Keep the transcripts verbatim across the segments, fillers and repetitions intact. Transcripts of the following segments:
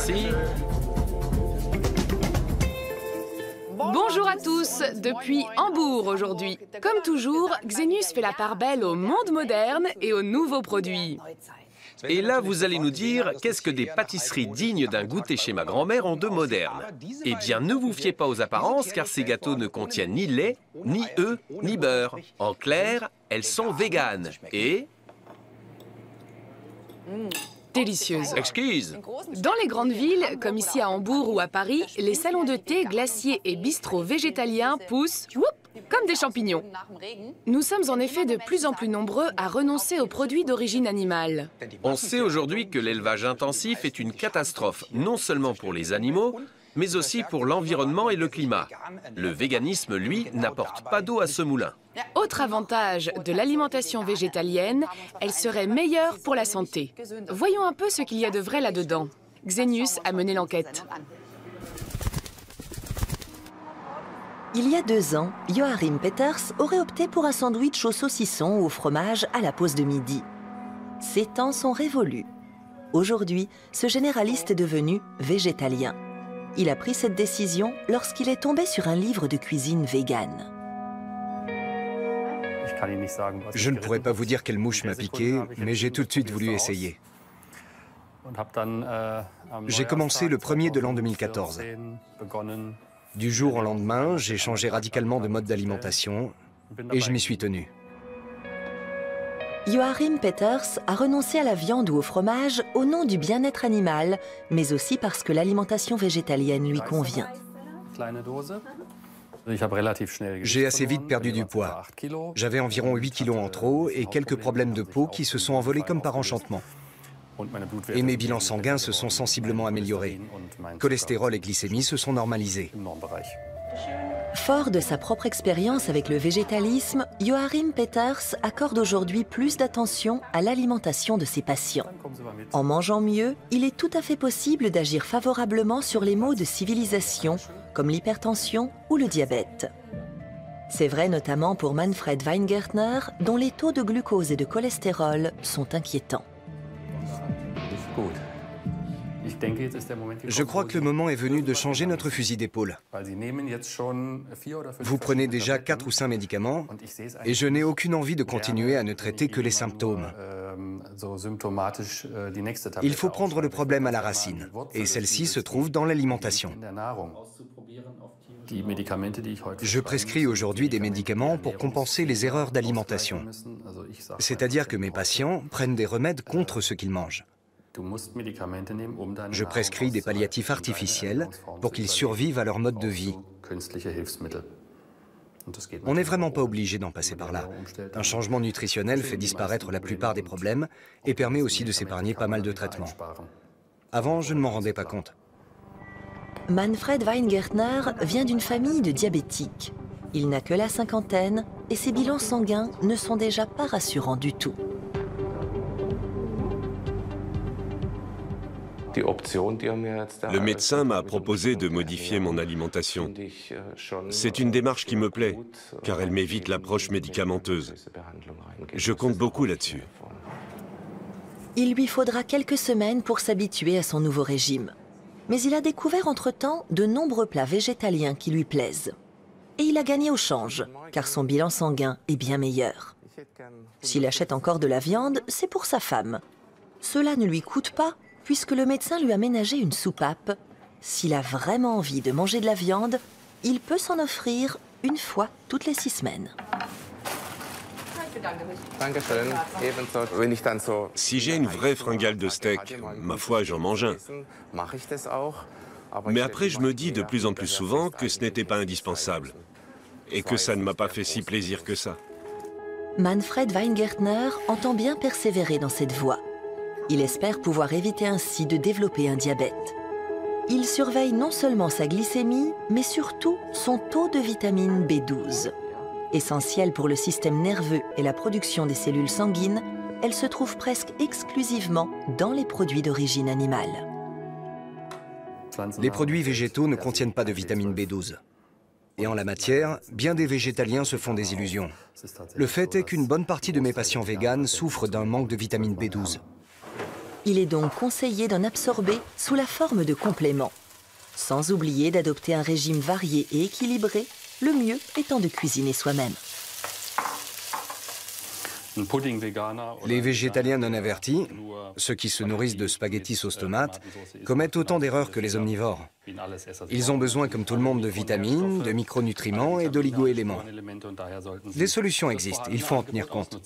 Merci. Bonjour à tous, depuis Hambourg aujourd'hui. Comme toujours, Xenius fait la part belle au monde moderne et aux nouveaux produits. Et là, vous allez nous dire, qu'est-ce que des pâtisseries dignes d'un goûter chez ma grand-mère ont de moderne? Eh bien, ne vous fiez pas aux apparences, car ces gâteaux ne contiennent ni lait, ni œufs, ni beurre. En clair, elles sont véganes et... Délicieuse. Exquise. Dans les grandes villes, comme ici à Hambourg ou à Paris, les salons de thé, glaciers et bistrots végétaliens poussent whoop, comme des champignons. Nous sommes en effet de plus en plus nombreux à renoncer aux produits d'origine animale. On sait aujourd'hui que l'élevage intensif est une catastrophe, non seulement pour les animaux, mais aussi pour l'environnement et le climat. Le véganisme, lui, n'apporte pas d'eau à ce moulin. Autre avantage de l'alimentation végétalienne, elle serait meilleure pour la santé. Voyons un peu ce qu'il y a de vrai là-dedans. Xenius a mené l'enquête. Il y a deux ans, Joachim Peters aurait opté pour un sandwich au saucisson ou au fromage à la pause de midi. Ces temps sont révolus. Aujourd'hui, ce généraliste est devenu végétalien. Il a pris cette décision lorsqu'il est tombé sur un livre de cuisine végane. Je ne pourrais pas vous dire quelle mouche m'a piqué, mais j'ai tout de suite voulu essayer. J'ai commencé le premier de l'an deux mille quatorze. Du jour au lendemain, j'ai changé radicalement de mode d'alimentation et je m'y suis tenu. Joachim Peters a renoncé à la viande ou au fromage au nom du bien-être animal, mais aussi parce que l'alimentation végétalienne lui convient. J'ai assez vite perdu du poids. J'avais environ huit kilos en trop et quelques problèmes de peau qui se sont envolés comme par enchantement. Et mes bilans sanguins se sont sensiblement améliorés. Cholestérol et glycémie se sont normalisés. Fort de sa propre expérience avec le végétalisme, Joachim Peters accorde aujourd'hui plus d'attention à l'alimentation de ses patients. En mangeant mieux, il est tout à fait possible d'agir favorablement sur les maux de civilisation, comme l'hypertension ou le diabète. C'est vrai notamment pour Manfred Weingärtner, dont les taux de glucose et de cholestérol sont inquiétants. Je crois que le moment est venu de changer notre fusil d'épaule. Vous prenez déjà quatre ou cinq médicaments et je n'ai aucune envie de continuer à ne traiter que les symptômes. Il faut prendre le problème à la racine et celle-ci se trouve dans l'alimentation. Je prescris aujourd'hui des médicaments pour compenser les erreurs d'alimentation. C'est-à-dire que mes patients prennent des remèdes contre ce qu'ils mangent. Je prescris des palliatifs artificiels pour qu'ils survivent à leur mode de vie. On n'est vraiment pas obligé d'en passer par là. Un changement nutritionnel fait disparaître la plupart des problèmes et permet aussi de s'épargner pas mal de traitements. Avant, je ne m'en rendais pas compte. Manfred Weingärtner vient d'une famille de diabétiques. Il n'a que la cinquantaine et ses bilans sanguins ne sont déjà pas rassurants du tout. Le médecin m'a proposé de modifier mon alimentation. C'est une démarche qui me plaît, car elle m'évite l'approche médicamenteuse. Je compte beaucoup là-dessus. Il lui faudra quelques semaines pour s'habituer à son nouveau régime. Mais il a découvert entre-temps de nombreux plats végétaliens qui lui plaisent. Et il a gagné au change, car son bilan sanguin est bien meilleur. S'il achète encore de la viande, c'est pour sa femme. Cela ne lui coûte pas, puisque le médecin lui a ménagé une soupape. S'il a vraiment envie de manger de la viande, il peut s'en offrir une fois toutes les six semaines. Si j'ai une vraie fringale de steak, ma foi, j'en mange un. Mais après, je me dis de plus en plus souvent que ce n'était pas indispensable et que ça ne m'a pas fait si plaisir que ça. Manfred Weingärtner entend bien persévérer dans cette voie. Il espère pouvoir éviter ainsi de développer un diabète. Il surveille non seulement sa glycémie, mais surtout son taux de vitamine B douze. Essentielle pour le système nerveux et la production des cellules sanguines, elle se trouve presque exclusivement dans les produits d'origine animale. Les produits végétaux ne contiennent pas de vitamine B douze. Et en la matière, bien des végétaliens se font des illusions. Le fait est qu'une bonne partie de mes patients véganes souffrent d'un manque de vitamine B douze. Il est donc conseillé d'en absorber sous la forme de compléments. Sans oublier d'adopter un régime varié et équilibré, le mieux étant de cuisiner soi-même. Les végétaliens non avertis, ceux qui se nourrissent de spaghettis sauce tomate, commettent autant d'erreurs que les omnivores. Ils ont besoin, comme tout le monde, de vitamines, de micronutriments et d'oligo-éléments. Des solutions existent, il faut en tenir compte.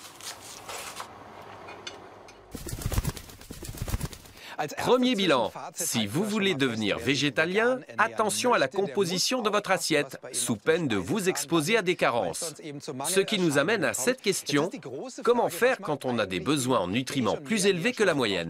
Premier bilan, si vous voulez devenir végétalien, attention à la composition de votre assiette, sous peine de vous exposer à des carences. Ce qui nous amène à cette question, comment faire quand on a des besoins en nutriments plus élevés que la moyenne ?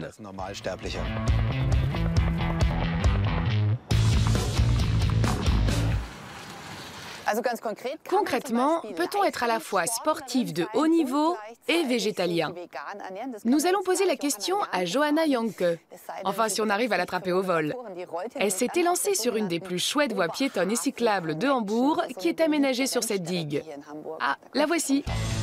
Concrètement, peut-on être à la fois sportif de haut niveau et végétalien? Nous allons poser la question à Johanna Janke. Enfin, si on arrive à l'attraper au vol. Elle s'est élancée sur une des plus chouettes voies piétonnes et cyclables de Hambourg, qui est aménagée sur cette digue. Ah, la voici.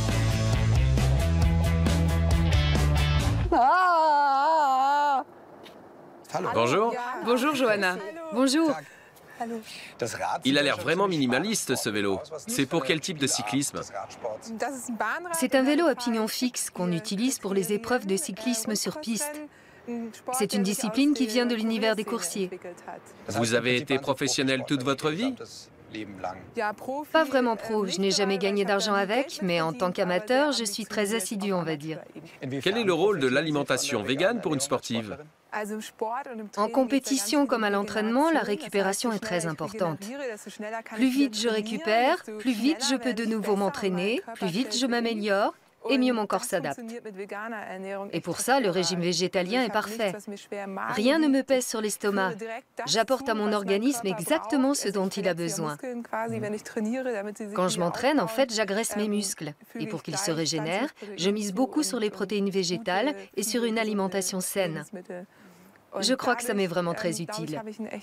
Bonjour. Bonjour, Johanna. Bonjour. Il a l'air vraiment minimaliste, ce vélo. C'est pour quel type de cyclisme? C'est un vélo à pignon fixe qu'on utilise pour les épreuves de cyclisme sur piste. C'est une discipline qui vient de l'univers des coursiers. Vous avez été professionnel toute votre vie? Pas vraiment pro, je n'ai jamais gagné d'argent avec, mais en tant qu'amateur, je suis très assidu, on va dire. Quel est le rôle de l'alimentation végane pour une sportive? En compétition comme à l'entraînement, la récupération est très importante. Plus vite je récupère, plus vite je peux de nouveau m'entraîner, plus vite je m'améliore et mieux mon corps s'adapte. Et pour ça, le régime végétalien est parfait. Rien ne me pèse sur l'estomac. J'apporte à mon organisme exactement ce dont il a besoin. Quand je m'entraîne, en fait, j'agresse mes muscles. Et pour qu'ils se régénèrent, je mise beaucoup sur les protéines végétales et sur une alimentation saine. Je crois que ça m'est vraiment très utile.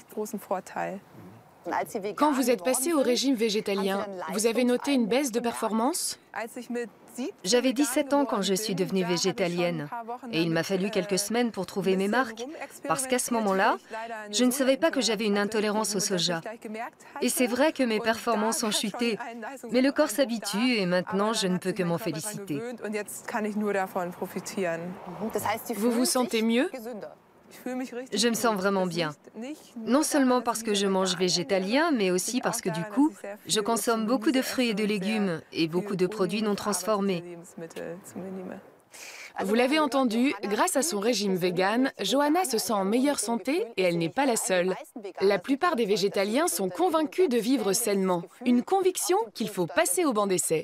Quand vous êtes passé au régime végétalien, vous avez noté une baisse de performance? J'avais dix-sept ans quand je suis devenue végétalienne et il m'a fallu quelques semaines pour trouver mes marques parce qu'à ce moment-là, je ne savais pas que j'avais une intolérance au soja. Et c'est vrai que mes performances ont chuté, mais le corps s'habitue et maintenant je ne peux que m'en féliciter. Vous vous sentez mieux? Je me sens vraiment bien. Non seulement parce que je mange végétalien, mais aussi parce que du coup, je consomme beaucoup de fruits et de légumes et beaucoup de produits non transformés. Vous l'avez entendu, grâce à son régime vegan, Johanna se sent en meilleure santé et elle n'est pas la seule. La plupart des végétaliens sont convaincus de vivre sainement, une conviction qu'il faut passer au banc d'essai.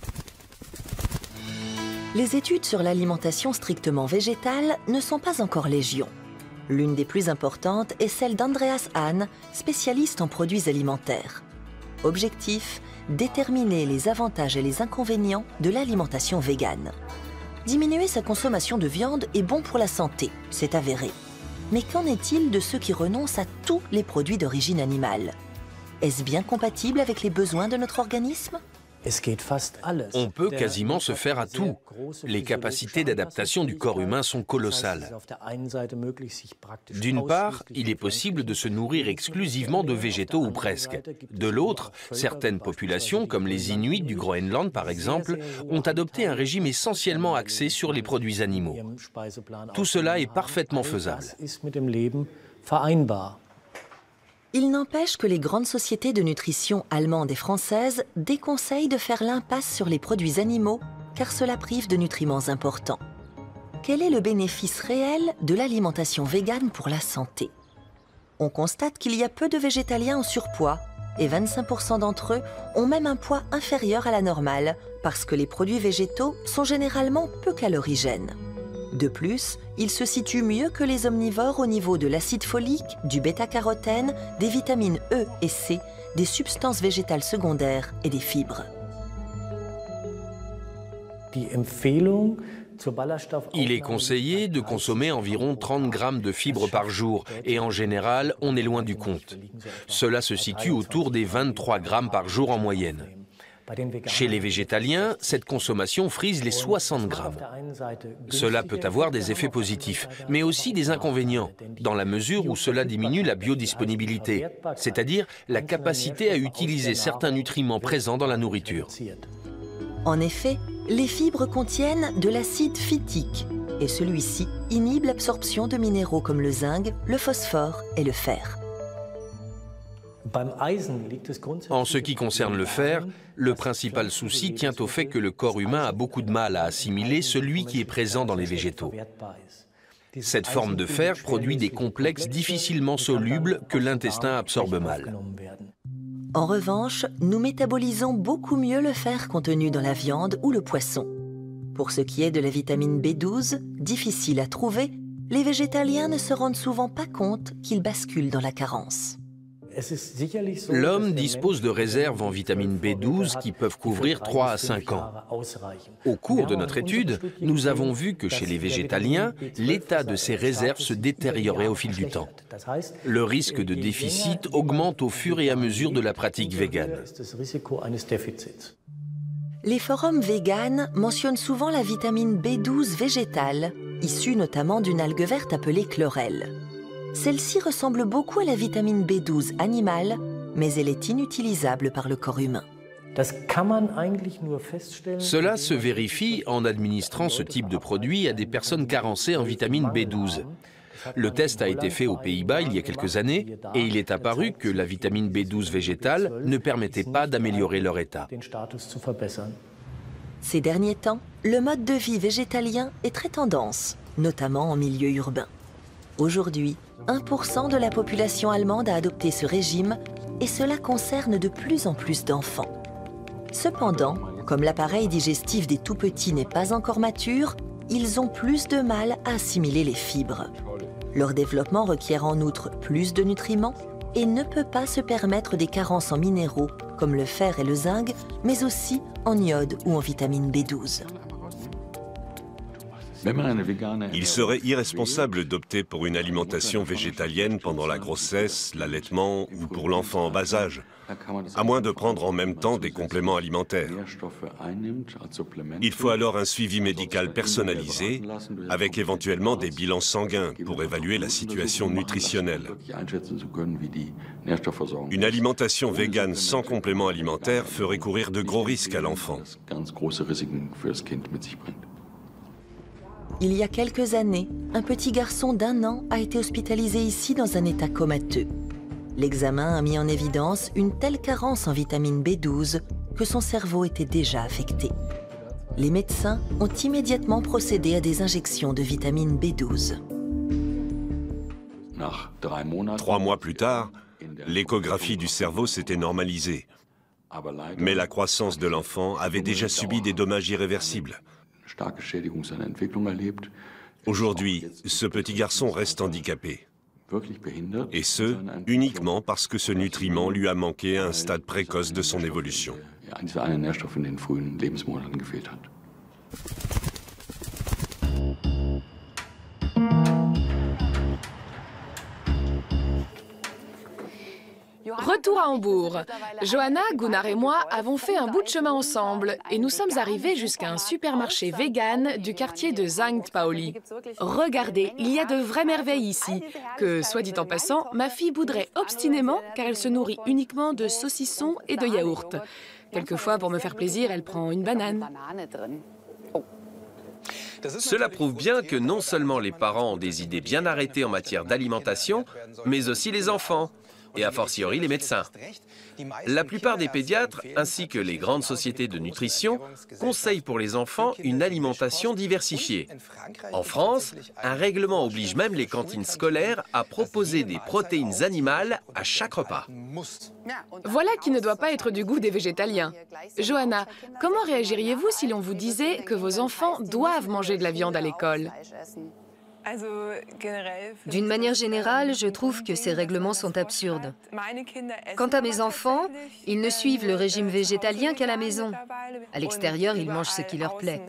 Les études sur l'alimentation strictement végétale ne sont pas encore légion. L'une des plus importantes est celle d'Andreas Hahn, spécialiste en produits alimentaires. Objectif, déterminer les avantages et les inconvénients de l'alimentation végane. Diminuer sa consommation de viande est bon pour la santé, c'est avéré. Mais qu'en est-il de ceux qui renoncent à tous les produits d'origine animale? Est-ce bien compatible avec les besoins de notre organisme? On peut quasiment se faire à tout. Les capacités d'adaptation du corps humain sont colossales. D'une part, il est possible de se nourrir exclusivement de végétaux ou presque. De l'autre, certaines populations, comme les Inuits du Groenland par exemple, ont adopté un régime essentiellement axé sur les produits animaux. Tout cela est parfaitement faisable. Il n'empêche que les grandes sociétés de nutrition allemandes et françaises déconseillent de faire l'impasse sur les produits animaux car cela prive de nutriments importants. Quel est le bénéfice réel de l'alimentation végane pour la santé? On constate qu'il y a peu de végétaliens en surpoids et vingt-cinq pour cent d'entre eux ont même un poids inférieur à la normale parce que les produits végétaux sont généralement peu calorigènes. De plus, ils se situent mieux que les omnivores au niveau de l'acide folique, du bêta-carotène, des vitamines E et C, des substances végétales secondaires et des fibres. Il est conseillé de consommer environ trente grammes de fibres par jour et en général, on est loin du compte. Cela se situe autour des vingt-trois grammes par jour en moyenne. Chez les végétaliens, cette consommation frise les soixante grammes. Cela peut avoir des effets positifs, mais aussi des inconvénients, dans la mesure où cela diminue la biodisponibilité, c'est-à-dire la capacité à utiliser certains nutriments présents dans la nourriture. En effet, les fibres contiennent de l'acide phytique, et celui-ci inhibe l'absorption de minéraux comme le zinc, le phosphore et le fer. En ce qui concerne le fer, le principal souci tient au fait que le corps humain a beaucoup de mal à assimiler celui qui est présent dans les végétaux. Cette forme de fer produit des complexes difficilement solubles que l'intestin absorbe mal. En revanche, nous métabolisons beaucoup mieux le fer contenu dans la viande ou le poisson. Pour ce qui est de la vitamine B douze, difficile à trouver, les végétaliens ne se rendent souvent pas compte qu'ils basculent dans la carence. L'homme dispose de réserves en vitamine B douze qui peuvent couvrir trois à cinq ans. Au cours de notre étude, nous avons vu que chez les végétaliens, l'état de ces réserves se détériorait au fil du temps. Le risque de déficit augmente au fur et à mesure de la pratique végane. Les forums véganes mentionnent souvent la vitamine B douze végétale, issue notamment d'une algue verte appelée chlorelle. Celle-ci ressemble beaucoup à la vitamine B douze animale, mais elle est inutilisable par le corps humain. Cela se vérifie en administrant ce type de produit à des personnes carencées en vitamine B douze. Le test a été fait aux Pays-Bas il y a quelques années et il est apparu que la vitamine B douze végétale ne permettait pas d'améliorer leur état. Ces derniers temps, le mode de vie végétalien est très tendance, notamment en milieu urbain. Aujourd'hui, un pour cent de la population allemande a adopté ce régime et cela concerne de plus en plus d'enfants. Cependant, comme l'appareil digestif des tout-petits n'est pas encore mature, ils ont plus de mal à assimiler les fibres. Leur développement requiert en outre plus de nutriments et ne peut pas se permettre des carences en minéraux comme le fer et le zinc, mais aussi en iode ou en vitamine B douze. Il serait irresponsable d'opter pour une alimentation végétalienne pendant la grossesse, l'allaitement ou pour l'enfant en bas âge, à moins de prendre en même temps des compléments alimentaires. Il faut alors un suivi médical personnalisé, avec éventuellement des bilans sanguins pour évaluer la situation nutritionnelle. Une alimentation végane sans complément alimentaire ferait courir de gros risques à l'enfant. Il y a quelques années, un petit garçon d'un an a été hospitalisé ici dans un état comateux. L'examen a mis en évidence une telle carence en vitamine B douze que son cerveau était déjà affecté. Les médecins ont immédiatement procédé à des injections de vitamine B douze. Trois mois plus tard, l'échographie du cerveau s'était normalisée. Mais la croissance de l'enfant avait déjà subi des dommages irréversibles. Aujourd'hui, ce petit garçon reste handicapé. Et ce, uniquement parce que ce nutriment lui a manqué à un stade précoce de son évolution. Retour à Hambourg. Johanna, Gunnar et moi avons fait un bout de chemin ensemble et nous sommes arrivés jusqu'à un supermarché vegan du quartier de Sankt Pauli. Regardez, il y a de vraies merveilles ici, que, soit dit en passant, ma fille bouderait obstinément car elle se nourrit uniquement de saucissons et de yaourts. Quelquefois, pour me faire plaisir, elle prend une banane. Cela prouve bien que non seulement les parents ont des idées bien arrêtées en matière d'alimentation, mais aussi les enfants. Et a fortiori les médecins. La plupart des pédiatres, ainsi que les grandes sociétés de nutrition, conseillent pour les enfants une alimentation diversifiée. En France, un règlement oblige même les cantines scolaires à proposer des protéines animales à chaque repas. Voilà qui ne doit pas être du goût des végétaliens. Johanna, comment réagiriez-vous si l'on vous disait que vos enfants doivent manger de la viande à l'école ? D'une manière générale, je trouve que ces règlements sont absurdes. Quant à mes enfants, ils ne suivent le régime végétalien qu'à la maison. À l'extérieur, ils mangent ce qui leur plaît.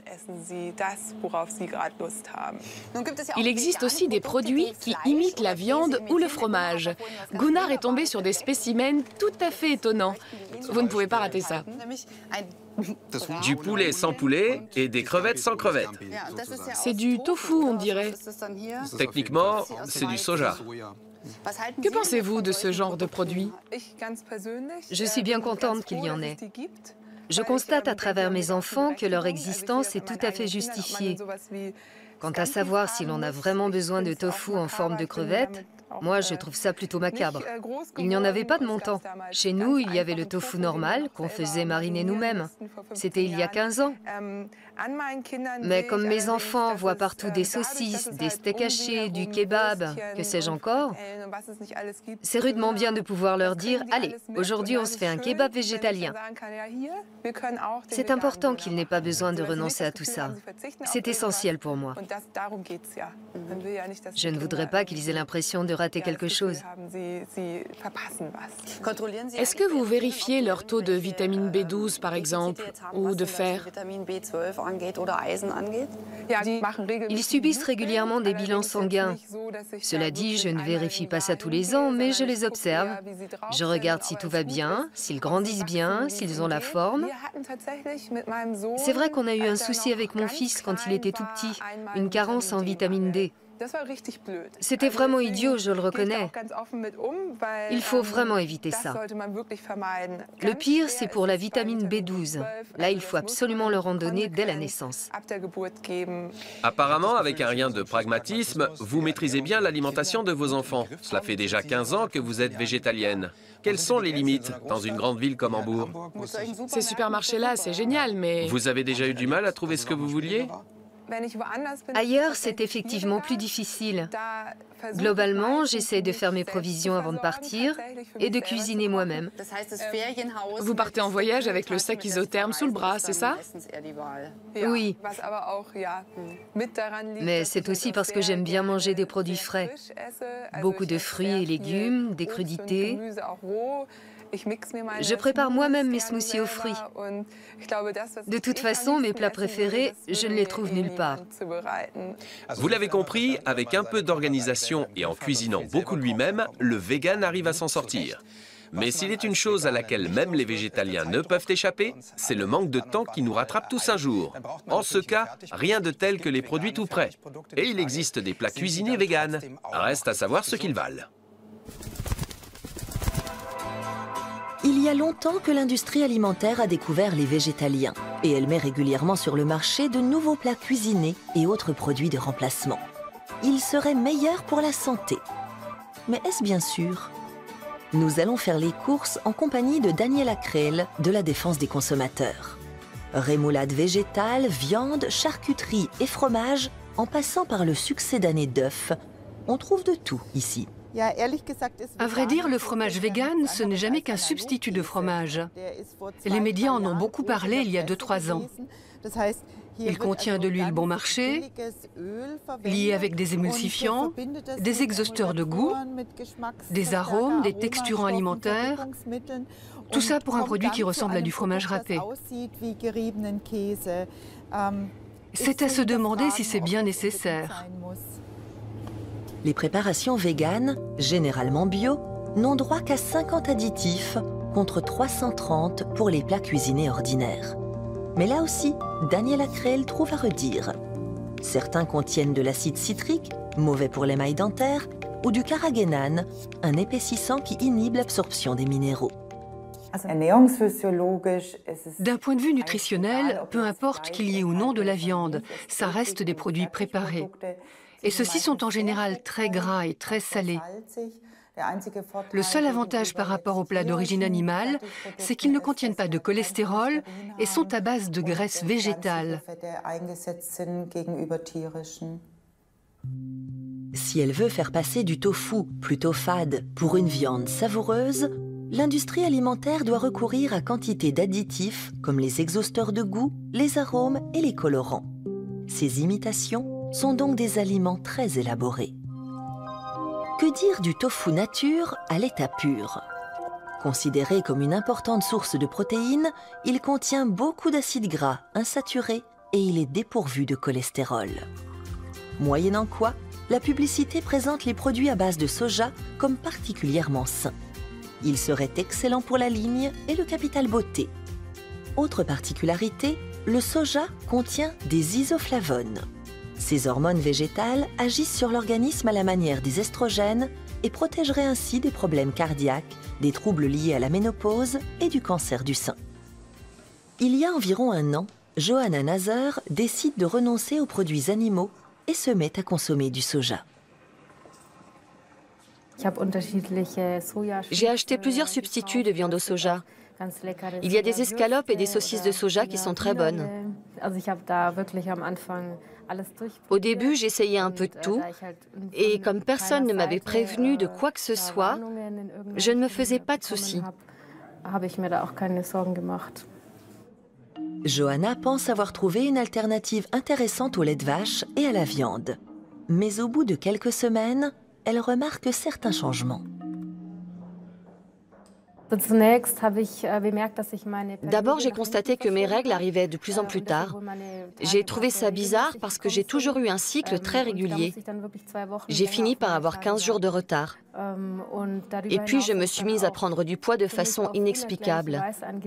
Il existe aussi des produits qui imitent la viande ou le fromage. Gunnar est tombé sur des spécimens tout à fait étonnants. Vous ne pouvez pas rater ça. Du poulet sans poulet et des crevettes sans crevettes. C'est du tofu, on dirait. Techniquement, c'est du soja. Que pensez-vous de ce genre de produit? Je suis bien contente qu'il y en ait. Je constate à travers mes enfants que leur existence est tout à fait justifiée. Quant à savoir si l'on a vraiment besoin de tofu en forme de crevette, moi, je trouve ça plutôt macabre. Il n'y en avait pas de mon temps. Chez nous, il y avait le tofu normal qu'on faisait mariner nous-mêmes. C'était il y a quinze ans. Mais comme mes enfants voient partout des saucisses, des steaks hachés, du kebab, que sais-je encore, c'est rudement bien de pouvoir leur dire « Allez, aujourd'hui on se fait un kebab végétalien ». C'est important qu'ils n'aient pas besoin de renoncer à tout ça. C'est essentiel pour moi. Je ne voudrais pas qu'ils aient l'impression de rater quelque chose. Est-ce que vous vérifiez leur taux de vitamine B douze, par exemple, ou de fer? Ils subissent régulièrement des bilans sanguins. Cela dit, je ne vérifie pas ça tous les ans, mais je les observe. Je regarde si tout va bien, s'ils grandissent bien, s'ils ont la forme. C'est vrai qu'on a eu un souci avec mon fils quand il était tout petit, une carence en vitamine D. C'était vraiment idiot, je le reconnais. Il faut vraiment éviter ça. Le pire, c'est pour la vitamine B douze. Là, il faut absolument leur en donner dès la naissance. Apparemment, avec un rien de pragmatisme, vous maîtrisez bien l'alimentation de vos enfants. Cela fait déjà quinze ans que vous êtes végétalienne. Quelles sont les limites dans une grande ville comme Hambourg? Ces supermarchés-là, c'est génial, mais... Vous avez déjà eu du mal à trouver ce que vous vouliez? Ailleurs, c'est effectivement plus difficile. Globalement, j'essaie de faire mes provisions avant de partir et de cuisiner moi-même. Vous partez en voyage avec le sac isotherme sous le bras, c'est ça? Oui. Mais c'est aussi parce que j'aime bien manger des produits frais. Beaucoup de fruits et légumes, des crudités. Je prépare moi-même mes smoothies aux fruits. De toute façon, mes plats préférés, je ne les trouve nulle part. Vous l'avez compris, avec un peu d'organisation et en cuisinant beaucoup lui-même, le vegan arrive à s'en sortir. Mais s'il est une chose à laquelle même les végétaliens ne peuvent échapper, c'est le manque de temps qui nous rattrape tous un jour. En ce cas, rien de tel que les produits tout prêts. Et il existe des plats cuisinés véganes. Reste à savoir ce qu'ils valent. Il y a longtemps que l'industrie alimentaire a découvert les végétaliens et elle met régulièrement sur le marché de nouveaux plats cuisinés et autres produits de remplacement. Ils seraient meilleurs pour la santé. Mais est-ce bien sûr? Nous allons faire les courses en compagnie de Daniela Krell de la Défense des consommateurs. Rémoulade végétale, viande, charcuterie et fromage, en passant par le succédané d'œufs, on trouve de tout ici. À vrai dire, le fromage vegan, ce n'est jamais qu'un substitut de fromage. Les médias en ont beaucoup parlé il y a deux trois ans. Il contient de l'huile bon marché, liée avec des émulsifiants, des exhausteurs de goût, des arômes, des texturants alimentaires, tout ça pour un produit qui ressemble à du fromage râpé. C'est à se demander si c'est bien nécessaire. Les préparations véganes, généralement bio, n'ont droit qu'à cinquante additifs contre trois cent trente pour les plats cuisinés ordinaires. Mais là aussi, Daniela Krell trouve à redire. Certains contiennent de l'acide citrique, mauvais pour l'émail dentaire, ou du carragénane, un épaississant qui inhibe l'absorption des minéraux. D'un point de vue nutritionnel, peu importe qu'il y ait ou non de la viande, ça reste des produits préparés. Et ceux-ci sont en général très gras et très salés. Le seul avantage par rapport aux plats d'origine animale, c'est qu'ils ne contiennent pas de cholestérol et sont à base de graisse végétale. Si elle veut faire passer du tofu plutôt fade pour une viande savoureuse, l'industrie alimentaire doit recourir à quantité d'additifs comme les exhausteurs de goût, les arômes et les colorants. Ces imitations sont donc des aliments très élaborés. Que dire du tofu nature à l'état pur? Considéré comme une importante source de protéines, il contient beaucoup d'acides gras insaturés et il est dépourvu de cholestérol. Moyennant quoi, la publicité présente les produits à base de soja comme particulièrement sains. Ils seraient excellents pour la ligne et le capital beauté. Autre particularité, le soja contient des isoflavones. Ces hormones végétales agissent sur l'organisme à la manière des estrogènes et protégeraient ainsi des problèmes cardiaques, des troubles liés à la ménopause et du cancer du sein. Il y a environ un an, Johanna Nazer décide de renoncer aux produits animaux et se met à consommer du soja. J'ai acheté plusieurs substituts de viande au soja. Il y a des escalopes et des saucisses de soja qui sont très bonnes. Au début, j'essayais un peu de tout, et comme personne ne m'avait prévenu de quoi que ce soit, je ne me faisais pas de soucis. Johanna pense avoir trouvé une alternative intéressante au lait de vache et à la viande. Mais au bout de quelques semaines, elle remarque certains changements. D'abord, j'ai constaté que mes règles arrivaient de plus en plus tard. J'ai trouvé ça bizarre parce que j'ai toujours eu un cycle très régulier. J'ai fini par avoir quinze jours de retard. Et puis, je me suis mise à prendre du poids de façon inexplicable.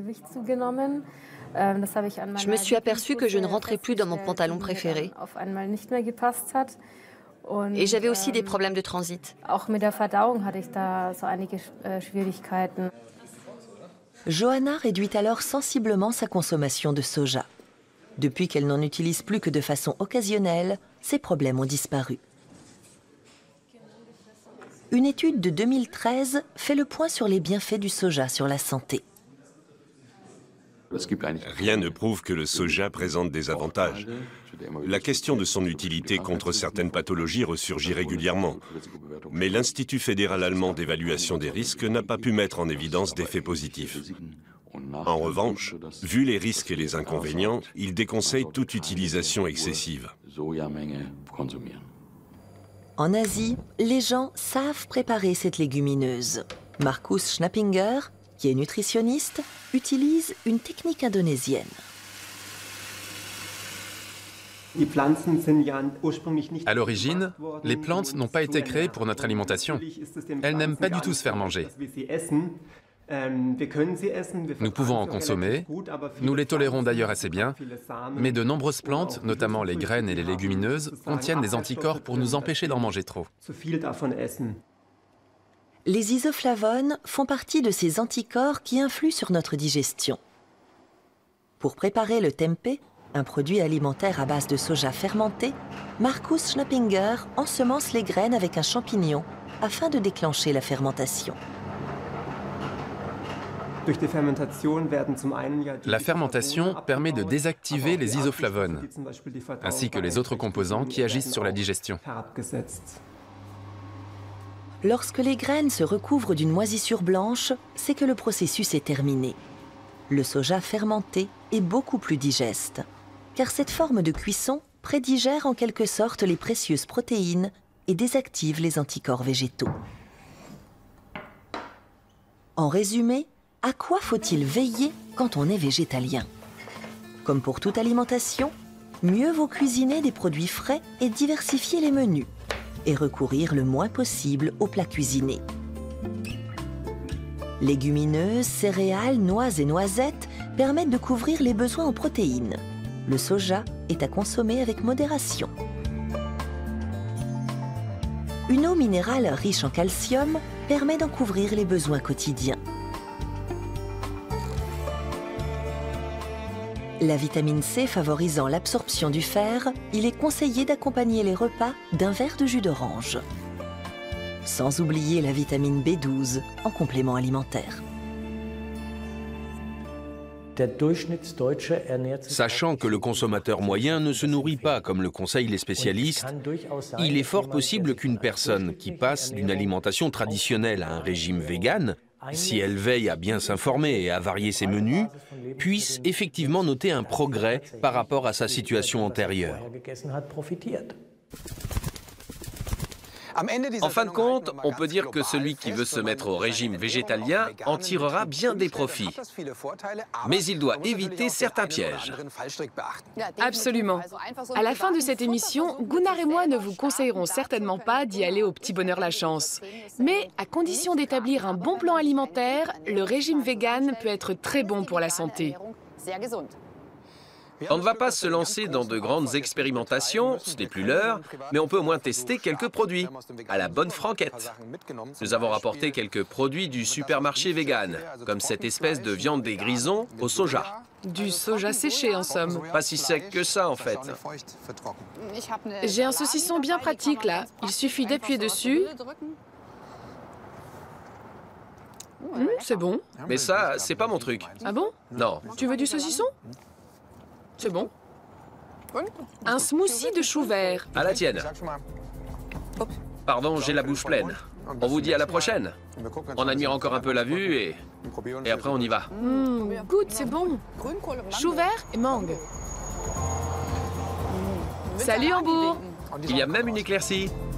Je me suis aperçue que je ne rentrais plus dans mon pantalon préféré. Et j'avais aussi des problèmes de transit. Johanna réduit alors sensiblement sa consommation de soja. Depuis qu'elle n'en utilise plus que de façon occasionnelle, ses problèmes ont disparu. Une étude de deux mille treize fait le point sur les bienfaits du soja sur la santé. Rien ne prouve que le soja présente des avantages. La question de son utilité contre certaines pathologies ressurgit régulièrement. Mais l'Institut fédéral allemand d'évaluation des risques n'a pas pu mettre en évidence d'effets positifs. En revanche, vu les risques et les inconvénients, il déconseille toute utilisation excessive. En Asie, les gens savent préparer cette légumineuse. Markus Schnappinger, qui est nutritionniste, utilise une technique indonésienne. À l'origine, les plantes n'ont pas été créées pour notre alimentation. Elles n'aiment pas du tout se faire manger. Nous pouvons en consommer, nous les tolérons d'ailleurs assez bien, mais de nombreuses plantes, notamment les graines et les légumineuses, contiennent des anticorps pour nous empêcher d'en manger trop. Les isoflavones font partie de ces anticorps qui influent sur notre digestion. Pour préparer le tempeh, un produit alimentaire à base de soja fermenté, Markus Schnappinger ensemence les graines avec un champignon afin de déclencher la fermentation. La fermentation permet de désactiver les isoflavones, ainsi que les autres composants qui agissent sur la digestion. Lorsque les graines se recouvrent d'une moisissure blanche, c'est que le processus est terminé. Le soja fermenté est beaucoup plus digeste, car cette forme de cuisson prédigère en quelque sorte les précieuses protéines et désactive les anticorps végétaux. En résumé, à quoi faut-il veiller quand on est végétalien? Comme pour toute alimentation, mieux vaut cuisiner des produits frais et diversifier les menus, et recourir le moins possible aux plats cuisinés. Légumineuses, céréales, noix et noisettes permettent de couvrir les besoins en protéines. Le soja est à consommer avec modération. Une eau minérale riche en calcium permet d'en couvrir les besoins quotidiens. La vitamine C favorisant l'absorption du fer, il est conseillé d'accompagner les repas d'un verre de jus d'orange. Sans oublier la vitamine B douze en complément alimentaire. Sachant que le consommateur moyen ne se nourrit pas comme le conseillent les spécialistes, il est fort possible qu'une personne qui passe d'une alimentation traditionnelle à un régime vegan, si elle veille à bien s'informer et à varier ses menus, puisse effectivement noter un progrès par rapport à sa situation antérieure. En fin de compte, on peut dire que celui qui veut se mettre au régime végétalien en tirera bien des profits. Mais il doit éviter certains pièges. Absolument. À la fin de cette émission, Gunnar et moi ne vous conseillerons certainement pas d'y aller au Petit Bonheur la Chance. Mais à condition d'établir un bon plan alimentaire, le régime vegan peut être très bon pour la santé. On ne va pas se lancer dans de grandes expérimentations, ce n'est plus l'heure, mais on peut au moins tester quelques produits, à la bonne franquette. Nous avons rapporté quelques produits du supermarché vegan, comme cette espèce de viande des grisons au soja. Du soja séché, en somme. Pas si sec que ça, en fait. J'ai un saucisson bien pratique, là. Il suffit d'appuyer dessus. Mmh, c'est bon. Mais ça, c'est pas mon truc. Ah bon? Non. Tu veux du saucisson? C'est bon. Un smoothie de chou vert. À la tienne. Pardon, j'ai la bouche pleine. On vous dit à la prochaine. On admire encore un peu la vue et... Et après, on y va. Mmh, goûte, c'est bon. Chou vert et mangue. Salut, Hambourg. Il y a même une éclaircie.